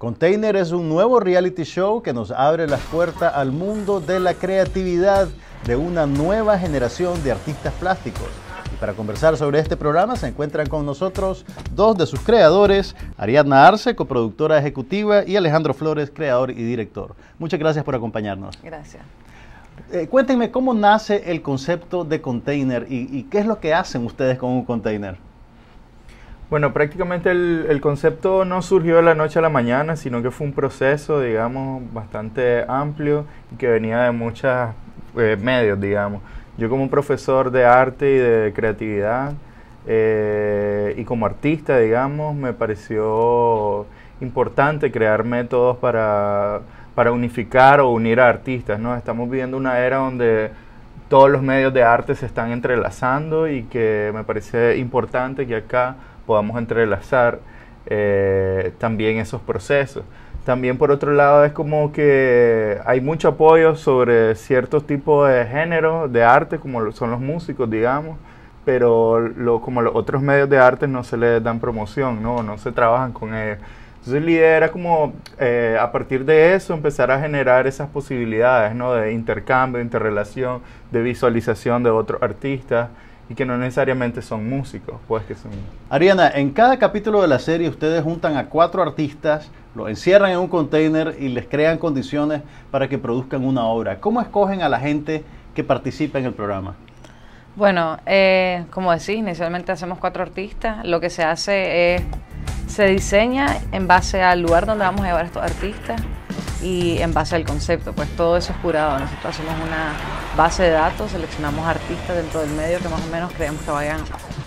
Container es un nuevo reality show que nos abre las puertas al mundo de la creatividad de una nueva generación de artistas plásticos. Y para conversar sobre este programa se encuentran con nosotros dos de sus creadores, Ariadna Arce, coproductora ejecutiva, y Alejandro Flores, creador y director. Muchas gracias por acompañarnos. Gracias. Cuéntenme cómo nace el concepto de Container y qué es lo que hacen ustedes con un container. Bueno, prácticamente el concepto no surgió de la noche a la mañana, sino que fue un proceso, digamos, bastante amplio y que venía de muchos medios, digamos. Yo como profesor de arte y de creatividad y como artista, digamos, me pareció importante crear métodos para unificar o unir a artistas, ¿no? Estamos viviendo una era donde todos los medios de arte se están entrelazando y que me parece importante que acá podamos entrelazar también esos procesos. También por otro lado es como que hay mucho apoyo sobre ciertos tipos de géneros de arte, como son los músicos, digamos, pero como los otros medios de arte no se les dan promoción, no se trabajan con ellos. Entonces la idea era como a partir de eso empezar a generar esas posibilidades, ¿no? De intercambio, de interrelación, de visualización de otros artistas y que no necesariamente son músicos, pues que son... Ariadna, en cada capítulo de la serie ustedes juntan a 4 artistas, los encierran en un container y les crean condiciones para que produzcan una obra. ¿Cómo escogen a la gente que participa en el programa? Bueno, como decís, inicialmente hacemos 4 artistas. Lo que se hace es, se diseña en base al lugar donde vamos a llevar a estos artistas y en base al concepto, pues todo eso es curado. Nosotros hacemos una base de datos, seleccionamos artistas dentro del medio que más o menos creemos que vayan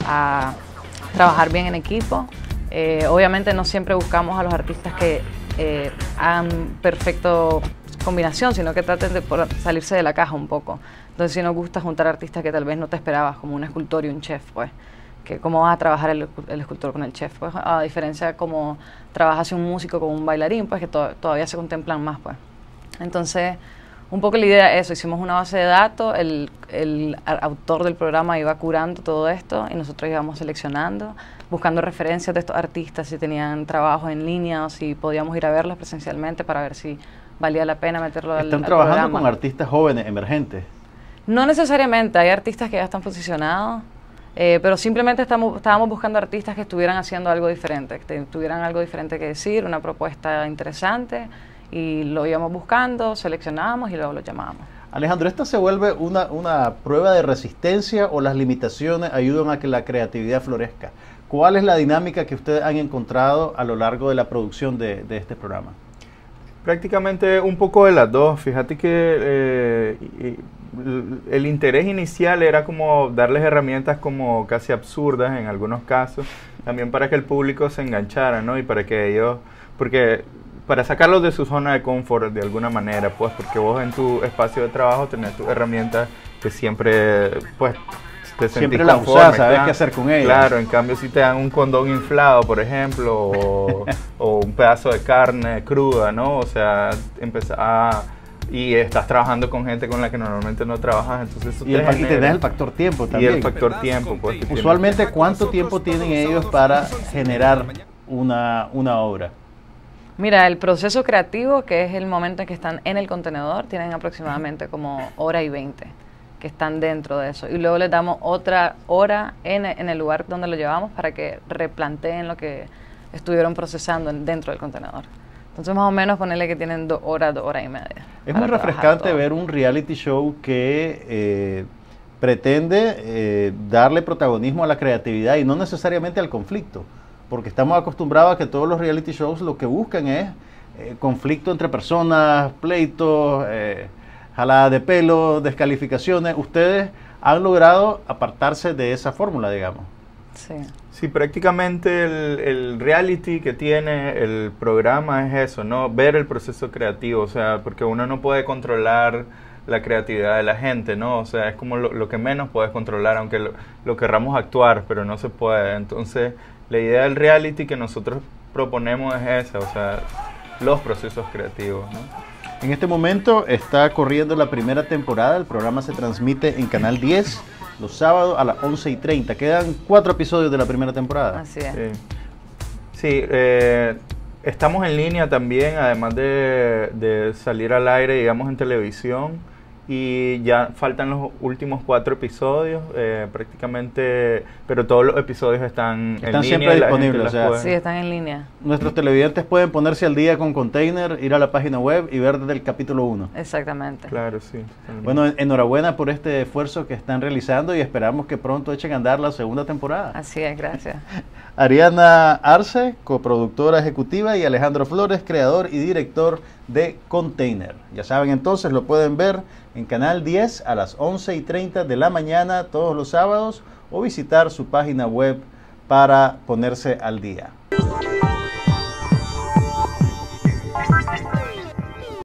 a trabajar bien en equipo. Obviamente no siempre buscamos a los artistas que hagan perfecto combinación, sino que traten de salirse de la caja un poco. Entonces sí nos gusta juntar artistas que tal vez no te esperabas, como un escultor y un chef, pues. Que cómo va a trabajar el escultor con el chef, pues, a diferencia de cómo trabaja un músico con un bailarín, pues que todavía se contemplan más, pues. Entonces, un poco la idea es eso, hicimos una base de datos, el autor del programa iba curando todo esto y nosotros íbamos seleccionando, buscando referencias de estos artistas, si tenían trabajos en línea o si podíamos ir a verlos presencialmente para ver si valía la pena meterlo al programa. ¿Están trabajando con artistas jóvenes, emergentes? No necesariamente, hay artistas que ya están posicionados. Pero simplemente estábamos buscando artistas que estuvieran haciendo algo diferente, que tuvieran algo diferente que decir, una propuesta interesante, y lo íbamos buscando, seleccionábamos y luego lo llamábamos. Alejandro, ¿esta se vuelve una prueba de resistencia o las limitaciones ayudan a que la creatividad florezca? ¿Cuál es la dinámica que ustedes han encontrado a lo largo de la producción de este programa? Prácticamente un poco de las dos. Fíjate que el interés inicial era como darles herramientas como casi absurdas en algunos casos, también para que el público se enganchara, ¿no? Y para que ellos, para sacarlos de su zona de confort de alguna manera, pues, porque vos en tu espacio de trabajo tenés tus herramientas que siempre, pues, te sentís siempre las usás, sabes qué hacer con ellas. Claro, en cambio si te dan un condón inflado, por ejemplo, o un pedazo de carne cruda, ¿no? O sea, y estás trabajando con gente con la que normalmente no trabajas, entonces eso y tenés el factor tiempo también. Y el factor tiempo, pues. Usualmente, ¿cuánto tiempo tienen ellos para generar una obra? Mira, el proceso creativo, que es el momento en que están en el contenedor, tienen aproximadamente como 1:20 que están dentro de eso. Y luego les damos otra hora en el lugar donde lo llevamos para que replanteen lo que estuvieron procesando dentro del contenedor. Entonces más o menos ponerle que tienen 2 horas, 2 horas y media. Es muy refrescante ver un reality show que pretende darle protagonismo a la creatividad y no necesariamente al conflicto, porque estamos acostumbrados a que todos los reality shows lo que buscan es conflicto entre personas, pleitos, jalada de pelo, descalificaciones. Ustedes han logrado apartarse de esa fórmula, digamos. Sí. Sí, prácticamente el reality que tiene el programa es eso, ¿no? Ver el proceso creativo, o sea, porque uno no puede controlar la creatividad de la gente, ¿no? O sea, es como lo que menos puedes controlar, aunque lo querramos actuar, pero no se puede. Entonces, la idea del reality que nosotros proponemos es esa, o sea, los procesos creativos, ¿no? En este momento está corriendo la primera temporada, el programa se transmite en Canal 10 los sábados a las 11:30. Quedan 4 episodios de la primera temporada. Así es. Sí, Estamos en línea también, además de salir al aire, digamos, en televisión. Y ya faltan los últimos 4 episodios, prácticamente, pero todos los episodios están en línea. Siempre disponibles, sí, están en línea. Nuestros televidentes pueden ponerse al día con Container, ir a la página web y ver desde el capítulo 1. Exactamente. Claro, sí. Bueno, enhorabuena por este esfuerzo que están realizando y esperamos que pronto echen a andar la segunda temporada. Así es, gracias. Ariana Arce, coproductora ejecutiva, y Alejandro Flores, creador y director de Container. Ya saben, entonces lo pueden ver en Canal 10 a las 11:30 de la mañana todos los sábados o visitar su página web para ponerse al día.